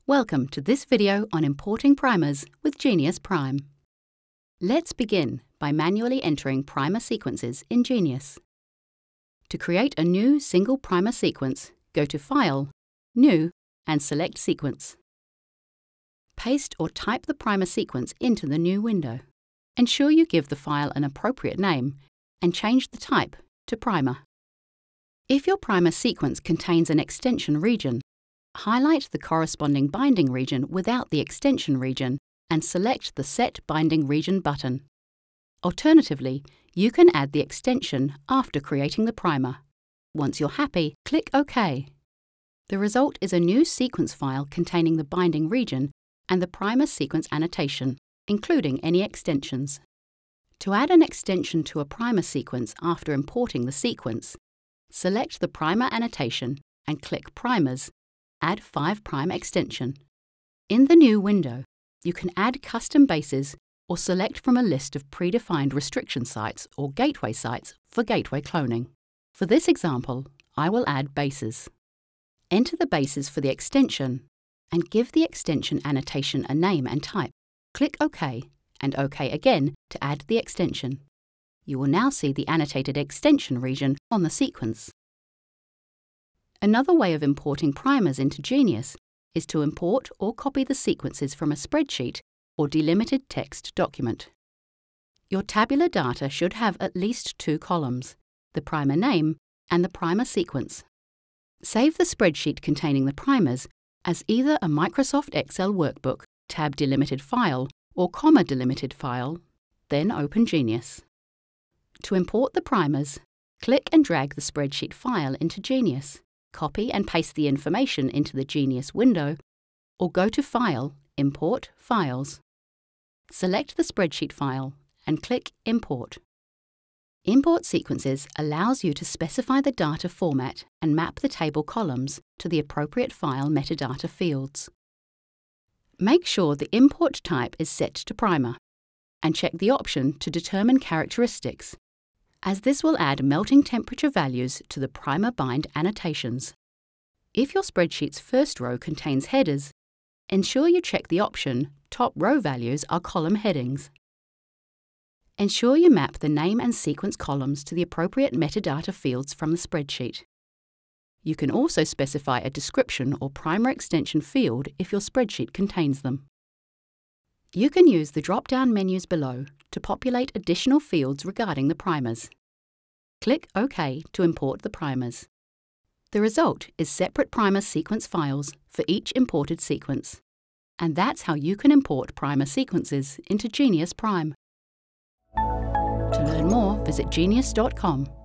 Welcome to this video on importing primers with Geneious Prime. Let's begin by manually entering primer sequences in Geneious. To create a new single primer sequence, go to File, New, and select Sequence. Paste or type the primer sequence into the new window. Ensure you give the file an appropriate name and change the type to Primer. If your primer sequence contains an extension region, highlight the corresponding binding region without the extension region and select the Set Binding Region button. Alternatively, you can add the extension after creating the primer. Once you're happy, click OK. The result is a new sequence file containing the binding region and the primer sequence annotation, including any extensions. To add an extension to a primer sequence after importing the sequence, select the primer annotation and click Primers, Add 5' extension. In the new window, you can add custom bases or select from a list of predefined restriction sites or gateway sites for gateway cloning. For this example, I will add bases. Enter the bases for the extension and give the extension annotation a name and type. Click OK and OK again to add the extension. You will now see the annotated extension region on the sequence. Another way of importing primers into Geneious is to import or copy the sequences from a spreadsheet or delimited text document. Your tabular data should have at least 2 columns, the primer name and the primer sequence. Save the spreadsheet containing the primers as either a Microsoft Excel workbook, tab delimited file, or comma delimited file, then open Geneious. To import the primers, click and drag the spreadsheet file into Geneious. Copy and paste the information into the Geneious window, or go to File, Import, Files. Select the spreadsheet file and click Import. Import Sequences allows you to specify the data format and map the table columns to the appropriate file metadata fields. Make sure the import type is set to Primer, and check the option to determine characteristics, as this will add melting temperature values to the primer bind annotations. If your spreadsheet's first row contains headers, ensure you check the option Top row values are column headings. Ensure you map the name and sequence columns to the appropriate metadata fields from the spreadsheet. You can also specify a description or primer extension field if your spreadsheet contains them. You can use the drop-down menus below to populate additional fields regarding the primers. Click OK to import the primers. The result is separate primer sequence files for each imported sequence. And that's how you can import primer sequences into Geneious Prime. To learn more, visit geneious.com.